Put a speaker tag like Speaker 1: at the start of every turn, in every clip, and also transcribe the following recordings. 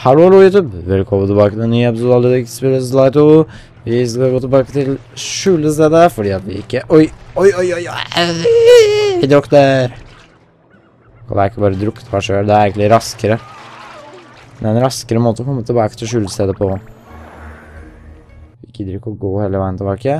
Speaker 1: Hallo YouTube, velkommen tilbake til en ny episode av Ludvig spiller Sly 2. Vi skal gå tilbake til skjulestedet, fordi at vi ikke... Oi, vi drukner. Og det er ikke bare drukt hva selv, det er egentlig raskere. Det er en raskere måte å komme tilbake til skjulestedet på. Vi gidder ikke å gå hele veien tilbake.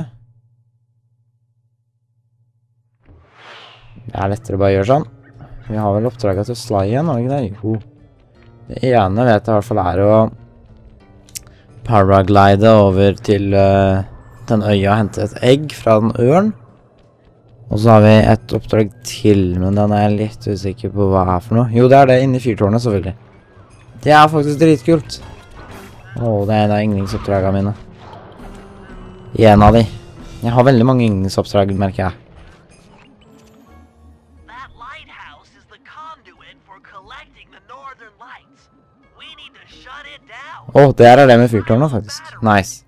Speaker 1: Det er lettere å bare gjøre sånn. Vi har vel oppdraget til Sly igjen, har vi ikke det? Jo. Det ene vet jeg i hvert fall er å paraglide over til den øya og hente et egg fra den øren. Og så har vi et oppdrag til, men den er jeg litt usikker på hva er for noe. Jo, det er det inne i fyrtårnet, selvfølgelig. Det er faktisk dritkult. Det er en av yndlingsoppdragene mine. En av de. Jeg har veldig mange yndlingsoppdrag, merker jeg. Det er det med fyrtårnet, faktisk. Nice.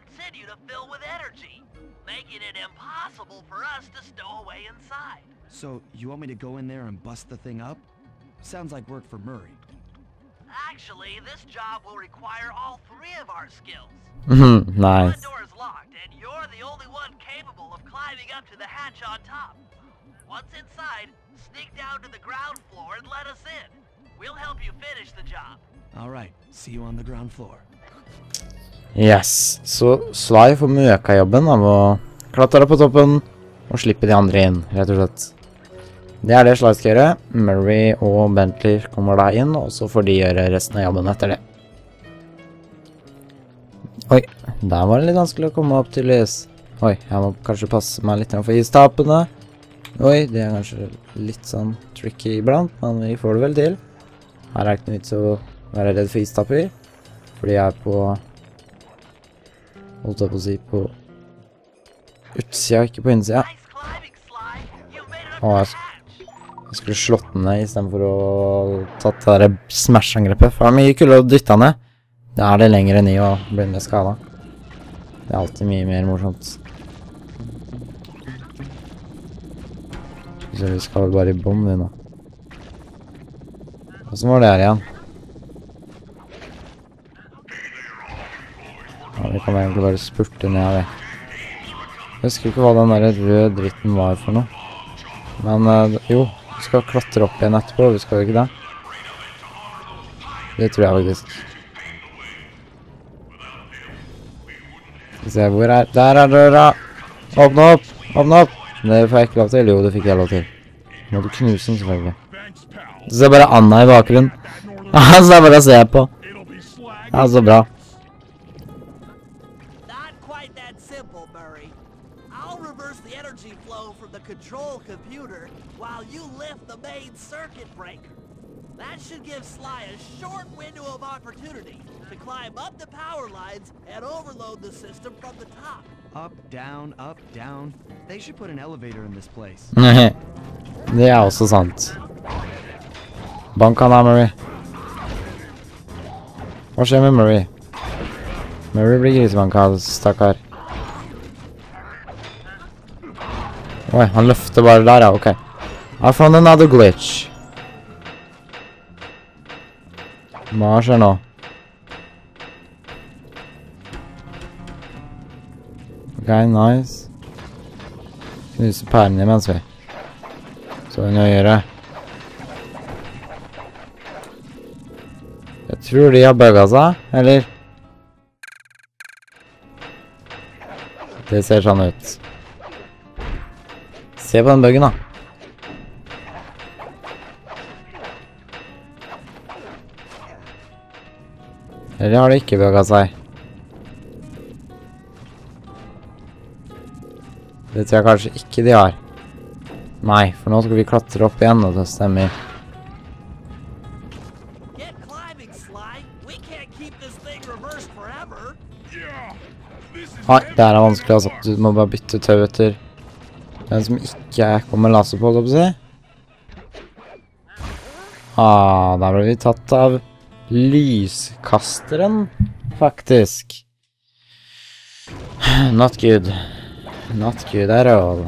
Speaker 2: So, you want me to go in there and bust the thing up? Sounds like work for Murray.
Speaker 3: Actually, this job will require all three of our skills.
Speaker 1: Nice.
Speaker 3: The door is locked, and you're the only one capable of climbing up to the hatch on top. Once inside, sneak down to the ground floor and let us in. We'll help you finish the job.
Speaker 2: All right, see you on the ground floor.
Speaker 1: Yes, så Sly får møka-jobben av å klatre på toppen og slippe de andre inn, rett og slett. Det er det Sly skal gjøre. Murray og Bentley kommer da inn, og så får de gjøre resten av jobben etter det. Oi, der var det litt vanskelig å komme opp til lys. Oi, jeg må kanskje passe meg litt for istapene. Oi, det er kanskje litt sånn tricky iblant, men vi får det vel til. Her er ikke noe vits å være redd for istapper, fordi jeg er på, holdt jeg på å si, på utsida, ikke på innsida. Jeg skulle slått den ned i stedet for å tatt det der smash-angrepet, for det er mye kulere å dytte ned. Da er det lenger enn i å bli med skada. Det er alltid mye mer morsomt. Så vi skal vel bare i bom, vi nå. Hvordan var det her igjen? Ja, vi kan egentlig bare spurte ned, vi. Jeg husker ikke hva den der røde dritten var for noe. Men jo, vi skal klatre opp igjen etterpå, vi skal jo ikke det. Det tror jeg faktisk. Skal vi se, hvor er... Der er døra! Åpne opp! Åpne opp! Det får jeg ikke lov til. Jo, det fikk jeg lov til. Må du knuse den, selvfølgelig. Så er bare Anna i bakgrunnen. Så det er bare å se på. Ja, så bra.
Speaker 3: Control computer while you lift the main circuit breaker. That should give Sly a short window of opportunity to climb up the power lines and overload the system from the top.
Speaker 2: Up, down, up, down. They should put an elevator in this place.
Speaker 1: Det er også sant. Bank han da, Murray. Hva skjer med Murray? Murray blir grisebanka, stakkar. Oi, han løfter bare der, ja, ok. I found another glitch. Hva skjer nå? Ok, nice. Knuse pærene imens vi. Så den å gjøre. Jeg tror de har bugget seg, eller? Det ser sånn ut. Se på den buggen da. Eller har det ikke bugget seg? Det tror jeg kanskje ikke de har. Nei, for nå skal vi klatre opp igjen, og det stemmer. Nei, det her er vanskelig altså. Du må bare bytte tau etter den som ikke kommer laser på, holdt jeg på å si. Der ble vi tatt av lyskasteren, faktisk. Not good. Not good at all.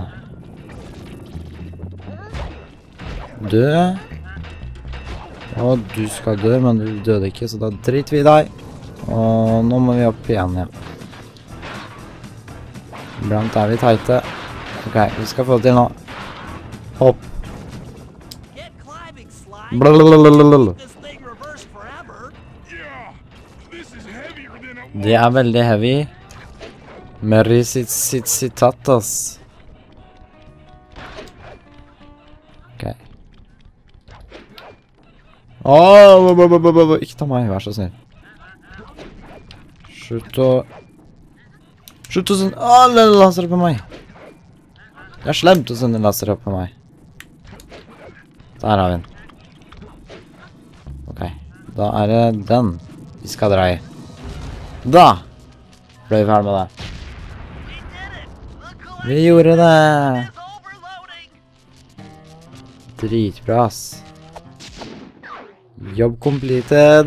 Speaker 1: Og du skal dø, men du døde ikke, så da driter vi i deg. Og nå må vi opp igjen, ja. Iblant er vi teite. Ok, vi skal få det til nå. Hopp. Blablabla. Det er veldig heavy. Mary sitt sitat, ass. Ok. Ikke ta meg, vær så snill. Slutt å sende laser på meg. Det er slemt å sende laser på meg. Der har vi den. Ok, da er det den vi skal dra i. Da ble vi ferdig med det. Vi gjorde det. Dritbra, ass. Jobb completed.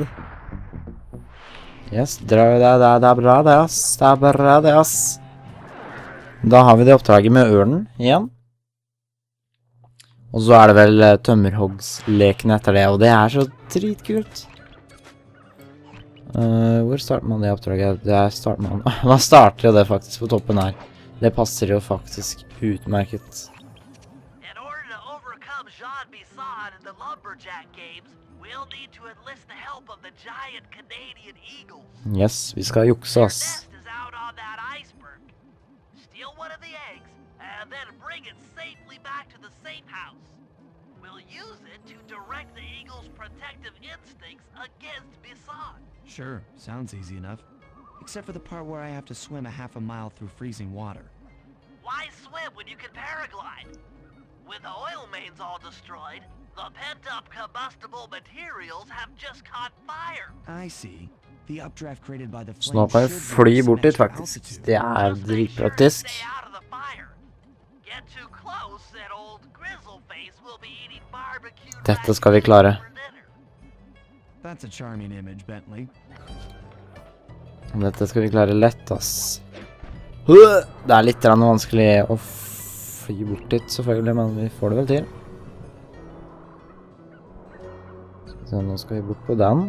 Speaker 1: Yes, det er bra det, ass. Det er bra det, ass. Da har vi det oppdraget med ørnen igjen. Og så er det vel tømmerhoggsleken etter det, og det er så dritkult. Hvor starter man det oppdraget? Man starter jo det faktisk på toppen her. Det passer jo faktisk utmerket.
Speaker 3: In order to overcome Jean Bisson in the Lumberjack Games, we'll need to enlist the help of the giant Canadian eagles.
Speaker 1: Yes, vi skal jukse,
Speaker 3: Their
Speaker 1: ass.
Speaker 3: nest is out on that iceberg. Steal one of the eggs, and then bring it safely back to the safe house. We'll use it to direct the eagle's protective instincts against Bisson.
Speaker 2: Sure, sounds easy enough. Except for the part where I have to swim a half a mile through freezing water.
Speaker 3: Why swim when you can paraglide? With the oil mains all destroyed, the pent-up combustible materials have just caught fire.
Speaker 2: I see. The updraft created by the
Speaker 1: Så nå
Speaker 2: flame
Speaker 1: kan vi
Speaker 2: should
Speaker 1: fly
Speaker 2: bring us
Speaker 1: bort
Speaker 2: some
Speaker 1: dit,
Speaker 2: extra
Speaker 1: faktisk.
Speaker 2: altitude.
Speaker 1: Det er
Speaker 3: Just make sure to
Speaker 1: dritpraktisk.
Speaker 3: stay out of the fire. Get too close and old Grizzleface will be eating barbecue.
Speaker 1: Dette skal vi klare.
Speaker 2: That's a charming image, Bentley.
Speaker 1: Dette skal vi klare lett, ass. Det er litt vanskelig å fly bort dit, selvfølgelig, men vi får det vel til. Så nå skal vi bort på den.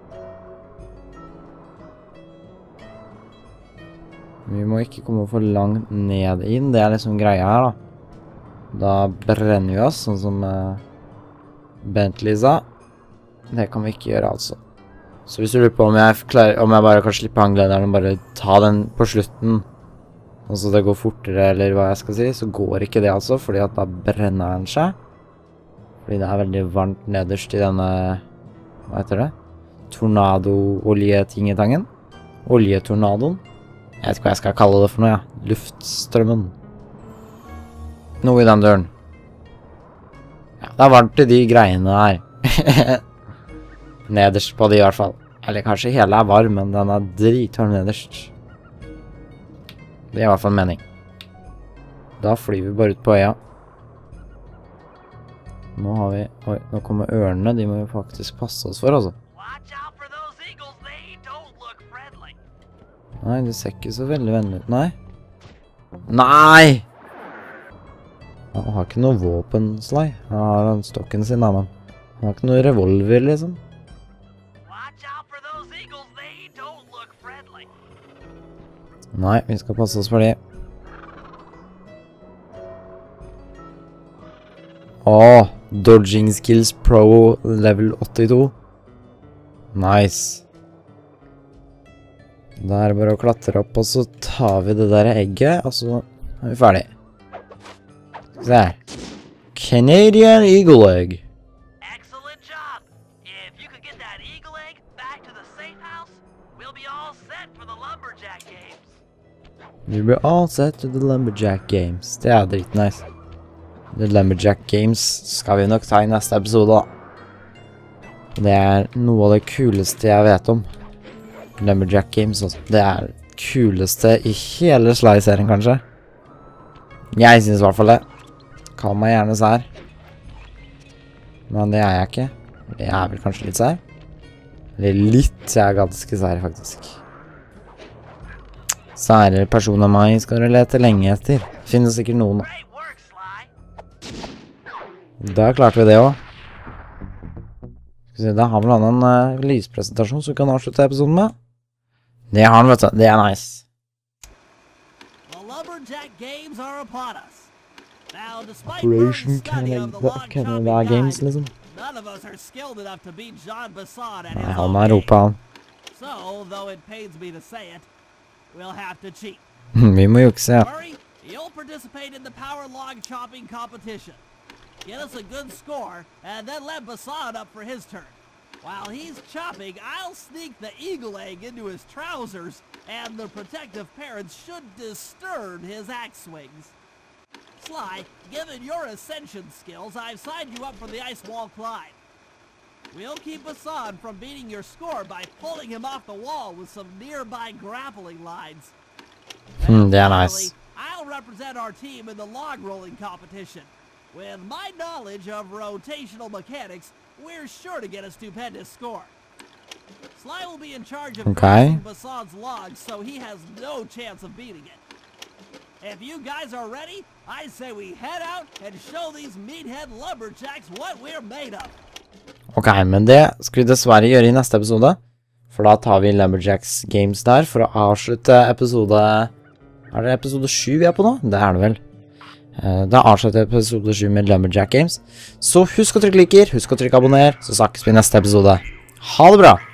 Speaker 1: Vi må ikke komme for langt ned inn, det er liksom greia her da. Da brenner vi oss, sånn som Bentley sa. Det kan vi ikke gjøre, altså. Så hvis du lurer på om jeg bare kan slippe hanglederen og bare ta den på slutten, og så det går fortere, eller hva jeg skal si, så går ikke det altså, fordi at da brenner den seg. Fordi det er veldig varmt nederst i denne, hva heter det? Tornado-oljetingetangen. Oljetornadoen. Jeg vet ikke hva jeg skal kalle det for noe, ja. Luftstrømmen. Noe i den døren. Ja, det er varmt i de greiene her. Nederst på det i hvert fall. Eller kanskje hele er varm, men den er dritvarm nederst. Det er i hvert fall en mening. Da flyr vi bare ut på øya. Nå har vi... Oi, nå kommer ørnene. De må vi faktisk passe oss for, altså. Nei, det ser ikke så veldig vennlig ut. Nei! Nei! Han har ikke noe våpen, Sly. Han har den stokken sin, da, men han har ikke noe revolver, liksom. Nei, vi skal passe oss for det. Åh, Dodging Skills Pro level 82. Nice. Da er det bare å klatre opp, og så tar vi det der egget, og så er vi ferdig. Se her. Canadian Eagle Egg.
Speaker 3: Excellent job. If you could get that eagle egg back to the safe house, we'll be all set for the Lumberjack Games.
Speaker 1: Vi blir all set to the Lumberjack Games. Det er dritnice. The Lumberjack Games skal vi nok ta i neste episode da. Det er noe av det kuleste jeg vet om. Lumberjack Games, altså. Det er det kuleste i hele Sly-serien, kanskje. Jeg synes i hvert fall det. Kall meg gjerne sær. Men det er jeg ikke. Jeg er vel kanskje litt sær. Eller litt, jeg er ganske sær, faktisk. Sære personer meg skal du lete lenge etter. Finnes sikkert noen. Da klarte vi det også. Skal vi se, da har vel han en lyspresentasjon som vi kan avslutte episoden med. Det har han, vet du. Det er nice.
Speaker 3: The Lumberjack Games are upon us. Now, despite
Speaker 1: Operation
Speaker 3: Burton's study of the log
Speaker 1: Canada
Speaker 3: chopping
Speaker 1: Games,
Speaker 3: guide,
Speaker 1: liksom.
Speaker 3: none of us are skilled enough to beat Jean Bassan at
Speaker 1: Nei,
Speaker 3: his
Speaker 1: han
Speaker 3: own
Speaker 1: har
Speaker 3: game.
Speaker 1: ropa han.
Speaker 3: So, though it pains me to say it, we'll have to cheat.
Speaker 1: Vi må jukse, ja.
Speaker 3: Murray, you'll participate in the power log chopping competition. Get us a good score, and then let Bassan up for his turn. While he's chopping, I'll sneak the eagle egg into his trousers, and the protective parents should disturb his axe swings. Sly, given your ascension skills, I've signed you up for the ice wall climb. We'll keep Bassan from beating your score by pulling him off the wall with some nearby grappling lines.
Speaker 1: Det er
Speaker 3: Finally,
Speaker 1: nice.
Speaker 3: I'll represent our team in the log rolling competition. With my knowledge of rotational mechanics, we're sure to get a stupendous score. Sly will be in charge of crossing Bassan's logs, so he has no chance of beating it. If you guys are ready, I say we head out and show these meathead lumberjacks what we're made of.
Speaker 1: Ok, men det skal vi dessverre gjøre i neste episode. For da tar vi Lumberjacks Games der for å avslutte episode... Er det episode 7 vi er på nå? Det er det vel. Da avslutter episode 7 med Lumberjack Games. Så husk å trykke liker, husk å trykke abonner, så snakkes vi i neste episode. Ha det bra!